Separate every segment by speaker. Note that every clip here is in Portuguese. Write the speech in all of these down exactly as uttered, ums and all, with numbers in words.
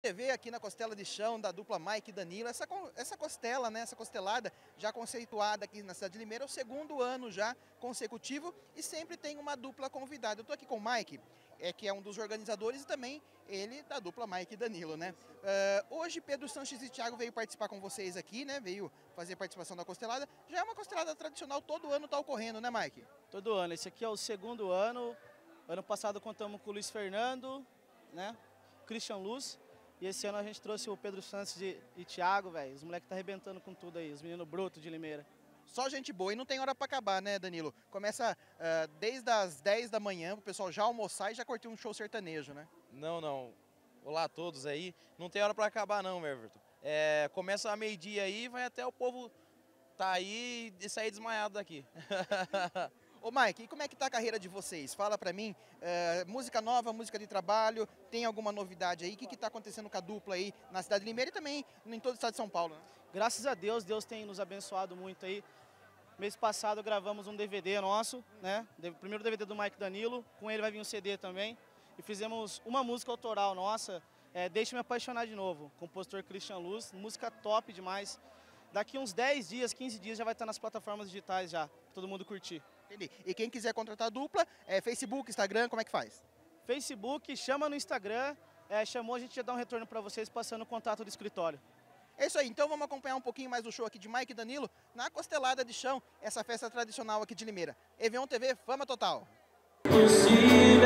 Speaker 1: Você vê aqui na costela de chão da dupla Mike e Danilo, essa, essa costela, né, essa costelada já conceituada aqui na cidade de Limeira, é o segundo ano já consecutivo e sempre tem uma dupla convidada. Eu estou aqui com o Mike, é, que é um dos organizadores, e também ele da dupla Mike e Danilo, né? Uh, hoje Pedro Sanches e Thiago veio participar com vocês aqui, né? Veio fazer participação da costelada. Já é uma costelada tradicional, todo ano está ocorrendo, né, Mike?
Speaker 2: Todo ano, esse aqui é o segundo ano. Ano passado contamos com o Luiz Fernando, né? Christian Luz. E esse ano a gente trouxe o Pedro Sanches e, e Thiago, velho. Os moleques tá arrebentando com tudo aí, os meninos brutos de Limeira.
Speaker 1: Só gente boa e não tem hora para acabar, né, Danilo? Começa uh, desde as dez da manhã, o pessoal já almoçar e já curtir um show sertanejo, né?
Speaker 3: Não, não. Olá a todos aí. Não tem hora para acabar não, Everton. É, começa a meio-dia aí, vai até o povo tá aí e sair desmaiado daqui.
Speaker 1: Ô Mike, e como é que tá a carreira de vocês? Fala pra mim, uh, música nova, música de trabalho, tem alguma novidade aí? O que que tá acontecendo com a dupla aí na cidade de Limeira e também em todo o estado de São Paulo, né?
Speaker 2: Graças a Deus, Deus tem nos abençoado muito aí. Mês passado gravamos um D V D nosso, né? O primeiro D V D do Mike Danilo, com ele vai vir um C D também. E fizemos uma música autoral nossa, é, Deixe-me Apaixonar de Novo, compositor Christian Luz, música top demais. Daqui uns dez dias, quinze dias já vai estar nas plataformas digitais já, pra todo mundo curtir.
Speaker 1: Entendi. E quem quiser contratar a dupla, é Facebook, Instagram, como é que faz?
Speaker 2: Facebook, chama no Instagram, é, chamou, a gente já dá um retorno para vocês passando o contato do escritório.
Speaker 1: É isso aí, então vamos acompanhar um pouquinho mais do show aqui de Mike e Danilo na Costelada de Chão, essa festa tradicional aqui de Limeira. Evião T V, fama total.
Speaker 4: Possível,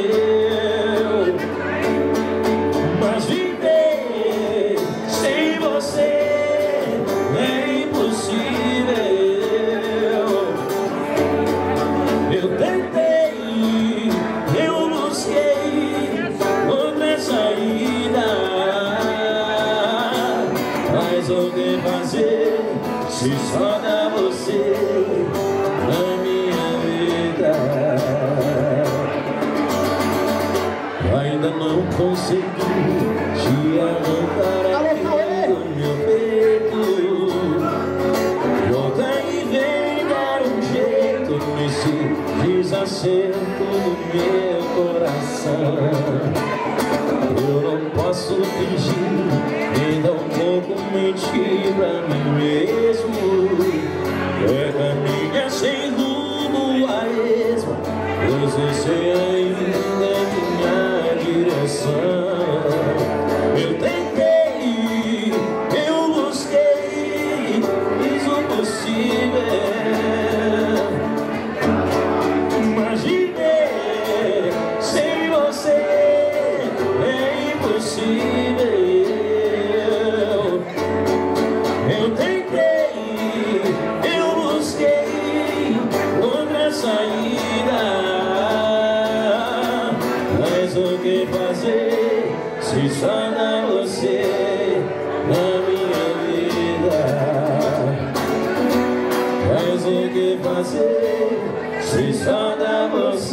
Speaker 4: mas viver sem você é impossível. Eu tentei, eu busquei outra saída, mas o que fazer se só dá você na minha vida? Ainda não consegui te arrancar aqui do meu peito. Volta e vem dar um jeito nesse desacerto do meu coração. Eu não posso fingir, nem dar um pouco mentir pra mim mesmo. É caminha sem rumo a esmo, pois você ainda é minha direção. Eu tentei, eu busquei, fiz o possível, mas viver sem você é impossível. Eu tentei, eu busquei outra saída, mas o que fazer se só dá você na minha vida? Mas o que fazer se só dá você